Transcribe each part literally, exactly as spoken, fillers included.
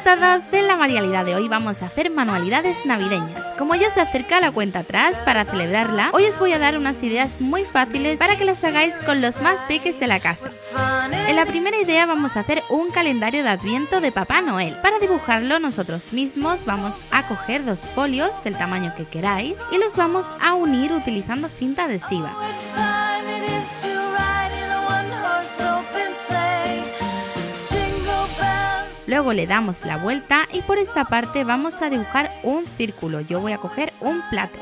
todos, en la manualidad de hoy vamos a hacer manualidades navideñas. Como ya se acerca la cuenta atrás para celebrarla, hoy os voy a dar unas ideas muy fáciles para que las hagáis con los más peques de la casa. En la primera idea vamos a hacer un calendario de Adviento de Papá Noel. Para dibujarlo nosotros mismos vamos a coger dos folios del tamaño que queráis y los vamos a unir utilizando cinta adhesiva. Luego le damos la vuelta y por esta parte vamos a dibujar un círculo. Yo voy a coger un plato.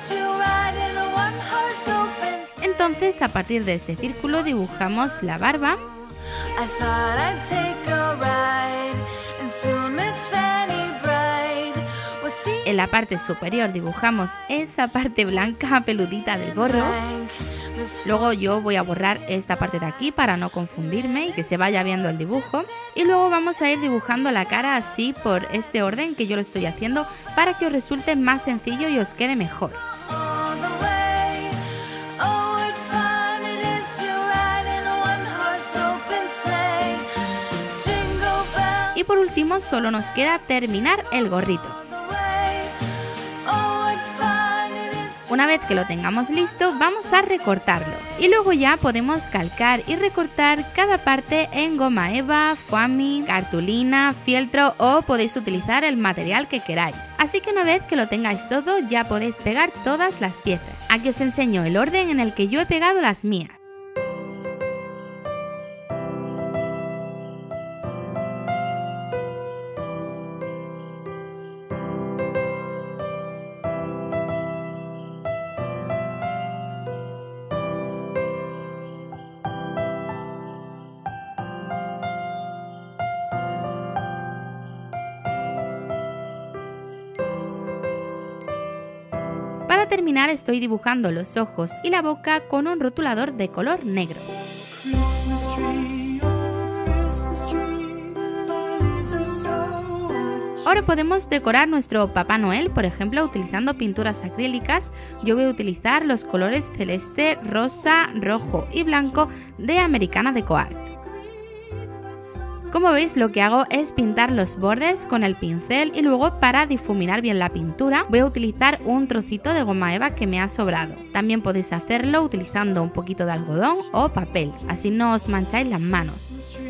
Entonces, a partir de este círculo dibujamos la barba. En la parte superior dibujamos esa parte blanca peludita del gorro. Luego yo voy a borrar esta parte de aquí para no confundirme y que se vaya viendo el dibujo. Y luego vamos a ir dibujando la cara así por este orden que yo lo estoy haciendo para que os resulte más sencillo y os quede mejor. Y por último solo nos queda terminar el gorrito. Una vez que lo tengamos listo, vamos a recortarlo. Y luego ya podemos calcar y recortar cada parte en goma eva, foamy, cartulina, fieltro o podéis utilizar el material que queráis. Así que una vez que lo tengáis todo, ya podéis pegar todas las piezas. Aquí os enseño el orden en el que yo he pegado las mías. Para terminar estoy dibujando los ojos y la boca con un rotulador de color negro. Ahora podemos decorar nuestro Papá Noel, por ejemplo, utilizando pinturas acrílicas. Yo voy a utilizar los colores celeste, rosa, rojo y blanco de Americana Deco Art. Como veis, lo que hago es pintar los bordes con el pincel y luego para difuminar bien la pintura voy a utilizar un trocito de goma eva que me ha sobrado. También podéis hacerlo utilizando un poquito de algodón o papel, así no os mancháis las manos.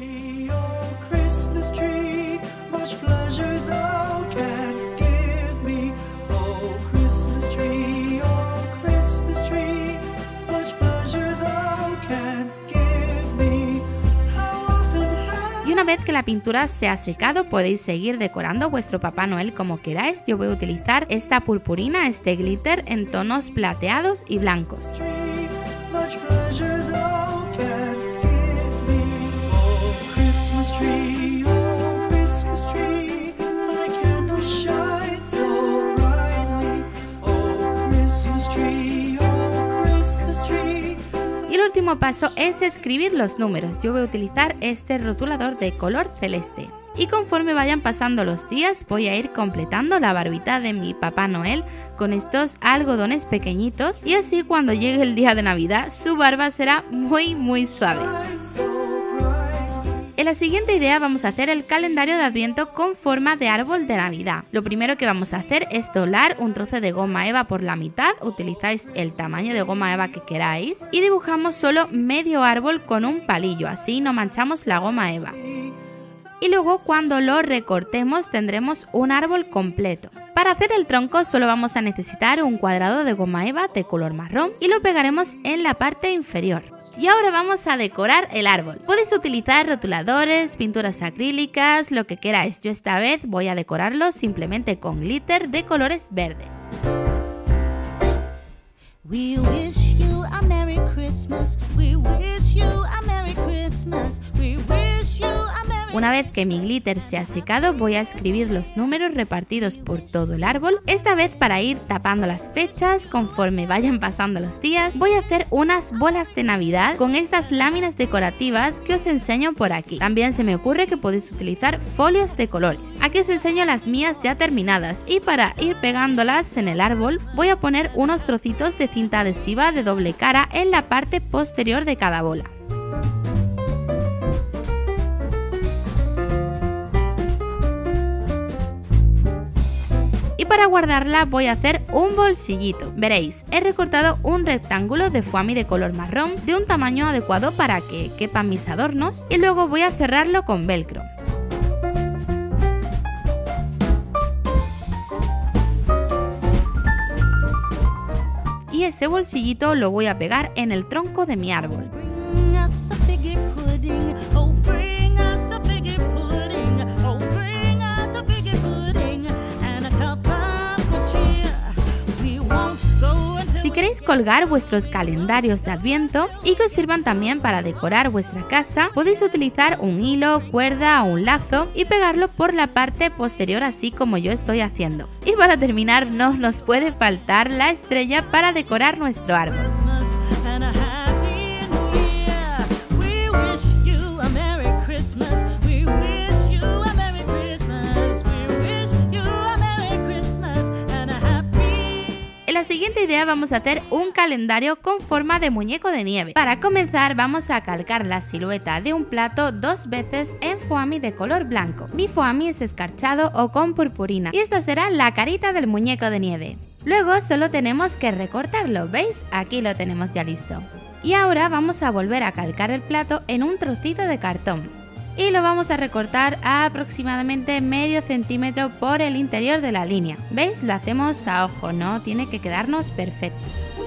Una vez que la pintura se ha secado podéis seguir decorando vuestro Papá Noel como queráis. Yo voy a utilizar esta purpurina, este glitter en tonos plateados y blancos. Y el último paso es escribir los números. Yo voy a utilizar este rotulador de color celeste. Y conforme vayan pasando los días voy a ir completando la barbita de mi Papá Noel con estos algodones pequeñitos. Y así cuando llegue el día de Navidad su barba será muy muy suave. En la siguiente idea vamos a hacer el calendario de Adviento con forma de árbol de Navidad. Lo primero que vamos a hacer es doblar un trozo de goma eva por la mitad, utilizáis el tamaño de goma eva que queráis y dibujamos solo medio árbol con un palillo, así no manchamos la goma eva. Y luego cuando lo recortemos tendremos un árbol completo. Para hacer el tronco solo vamos a necesitar un cuadrado de goma eva de color marrón y lo pegaremos en la parte inferior. Y ahora vamos a decorar el árbol. Podéis utilizar rotuladores, pinturas acrílicas, lo que queráis. Yo esta vez voy a decorarlo simplemente con glitter de colores verdes. We wish you a Merry Christmas. We wish you a Merry Christmas. We wish you a Merry Una vez que mi glitter se ha secado, voy a escribir los números repartidos por todo el árbol. Esta vez, para ir tapando las fechas conforme vayan pasando los días, voy a hacer unas bolas de Navidad con estas láminas decorativas que os enseño por aquí. También se me ocurre que podéis utilizar folios de colores. Aquí os enseño las mías ya terminadas y para ir pegándolas en el árbol voy a poner unos trocitos de cinta adhesiva de doble cara en la parte posterior de cada bola. Y para guardarla voy a hacer un bolsillito. Veréis, he recortado un rectángulo de foamy de color marrón de un tamaño adecuado para que quepan mis adornos y luego voy a cerrarlo con velcro. Y ese bolsillito lo voy a pegar en el tronco de mi árbol. Si queréis colgar vuestros calendarios de Adviento y que os sirvan también para decorar vuestra casa, podéis utilizar un hilo, cuerda o un lazo y pegarlo por la parte posterior así como yo estoy haciendo. Y para terminar no nos puede faltar la estrella para decorar nuestro árbol. En la siguiente idea vamos a hacer un calendario con forma de muñeco de nieve. Para comenzar vamos a calcar la silueta de un plato dos veces en foamy de color blanco. Mi foamy es escarchado o con purpurina y esta será la carita del muñeco de nieve. Luego solo tenemos que recortarlo, ¿veis? Aquí lo tenemos ya listo. Y ahora vamos a volver a calcar el plato en un trocito de cartón. Y lo vamos a recortar a aproximadamente medio centímetro por el interior de la línea. ¿Veis? Lo hacemos a ojo, no tiene que quedarnos perfecto.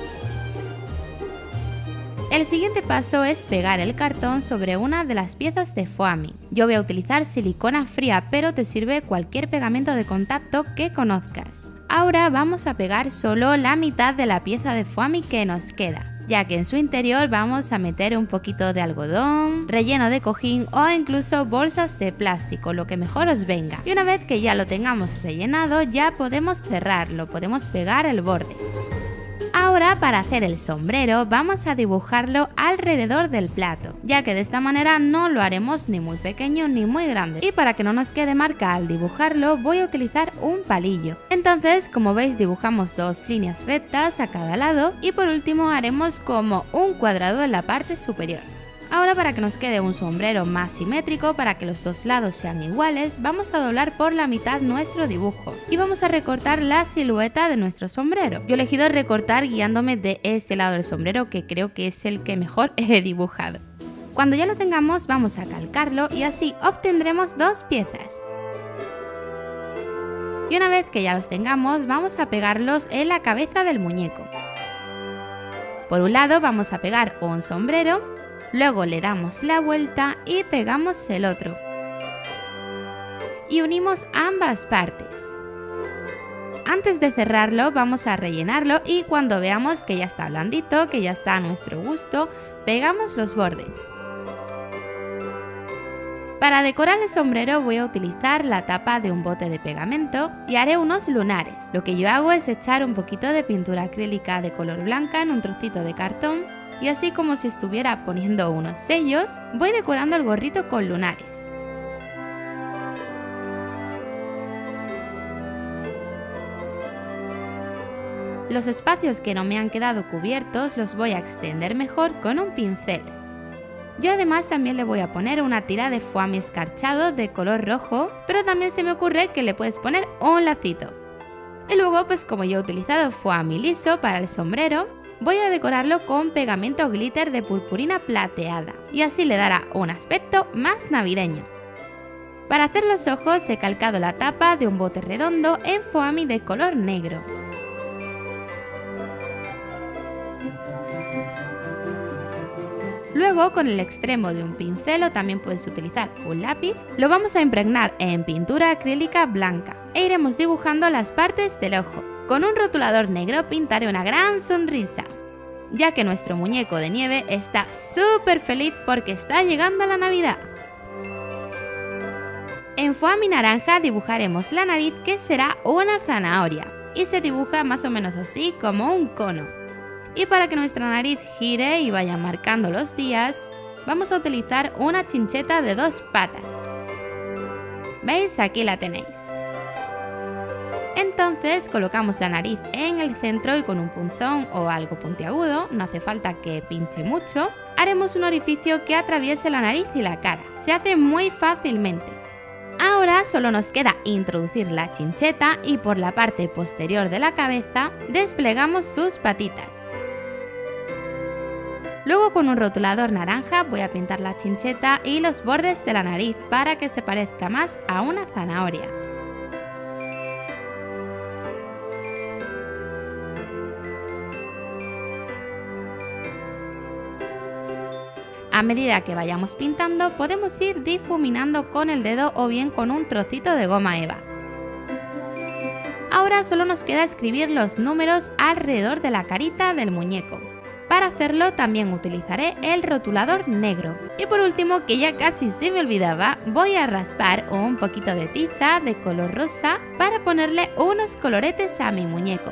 El siguiente paso es pegar el cartón sobre una de las piezas de foamy. Yo voy a utilizar silicona fría, pero te sirve cualquier pegamento de contacto que conozcas. Ahora vamos a pegar solo la mitad de la pieza de foamy que nos queda, ya que en su interior vamos a meter un poquito de algodón, relleno de cojín o incluso bolsas de plástico, lo que mejor os venga. Y una vez que ya lo tengamos rellenado, ya podemos cerrarlo, podemos pegar el borde. Ahora para hacer el sombrero vamos a dibujarlo alrededor del plato, ya que de esta manera no lo haremos ni muy pequeño ni muy grande. Y para que no nos quede marca al dibujarlo voy a utilizar un palillo. Entonces, como veis, dibujamos dos líneas rectas a cada lado y por último haremos como un cuadrado en la parte superior. Ahora, para que nos quede un sombrero más simétrico, para que los dos lados sean iguales, vamos a doblar por la mitad nuestro dibujo y vamos a recortar la silueta de nuestro sombrero. Yo he elegido recortar guiándome de este lado del sombrero, que creo que es el que mejor he dibujado. Cuando ya lo tengamos vamos a calcarlo y así obtendremos dos piezas. Y una vez que ya los tengamos vamos a pegarlos en la cabeza del muñeco. Por un lado vamos a pegar un sombrero, luego le damos la vuelta y pegamos el otro. Y unimos ambas partes. Antes de cerrarlo vamos a rellenarlo y cuando veamos que ya está blandito, que ya está a nuestro gusto, pegamos los bordes. Para decorar el sombrero voy a utilizar la tapa de un bote de pegamento y haré unos lunares. Lo que yo hago es echar un poquito de pintura acrílica de color blanca en un trocito de cartón y así, como si estuviera poniendo unos sellos, voy decorando el gorrito con lunares. Los espacios que no me han quedado cubiertos los voy a extender mejor con un pincel. Yo además también le voy a poner una tira de foamy escarchado de color rojo, pero también se me ocurre que le puedes poner un lacito. Y luego, pues como yo he utilizado foamy liso para el sombrero, voy a decorarlo con pegamento glitter de purpurina plateada y así le dará un aspecto más navideño. Para hacer los ojos he calcado la tapa de un bote redondo en foamy de color negro. Luego, con el extremo de un pincel o también puedes utilizar un lápiz, lo vamos a impregnar en pintura acrílica blanca e iremos dibujando las partes del ojo. Con un rotulador negro pintaré una gran sonrisa, ya que nuestro muñeco de nieve está súper feliz porque está llegando la Navidad. En foamy naranja dibujaremos la nariz, que será una zanahoria, y se dibuja más o menos así, como un cono. Y para que nuestra nariz gire y vaya marcando los días, vamos a utilizar una chincheta de dos patas. ¿Veis? Aquí la tenéis. Entonces colocamos la nariz en el centro y con un punzón o algo puntiagudo, no hace falta que pinche mucho, haremos un orificio que atraviese la nariz y la cara. Se hace muy fácilmente. Ahora solo nos queda introducir la chincheta y por la parte posterior de la cabeza desplegamos sus patitas. Luego con un rotulador naranja voy a pintar la chincheta y los bordes de la nariz para que se parezca más a una zanahoria. A medida que vayamos pintando podemos ir difuminando con el dedo o bien con un trocito de goma eva. Ahora solo nos queda escribir los números alrededor de la carita del muñeco. Para hacerlo también utilizaré el rotulador negro. Y por último, que ya casi se me olvidaba, voy a raspar un poquito de tiza de color rosa para ponerle unos coloretes a mi muñeco.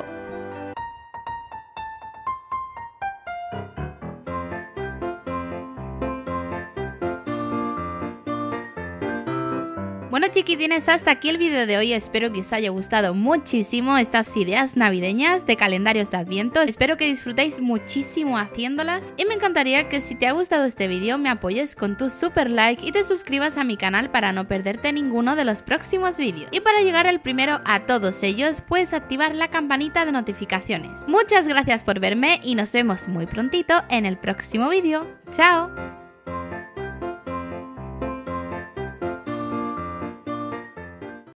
Bueno chiquitines, hasta aquí el vídeo de hoy, espero que os haya gustado muchísimo estas ideas navideñas de calendarios de Adviento, espero que disfrutéis muchísimo haciéndolas y me encantaría que si te ha gustado este vídeo me apoyes con tu super like y te suscribas a mi canal para no perderte ninguno de los próximos vídeos. Y para llegar al primero a todos ellos puedes activar la campanita de notificaciones. Muchas gracias por verme y nos vemos muy prontito en el próximo vídeo. ¡Chao!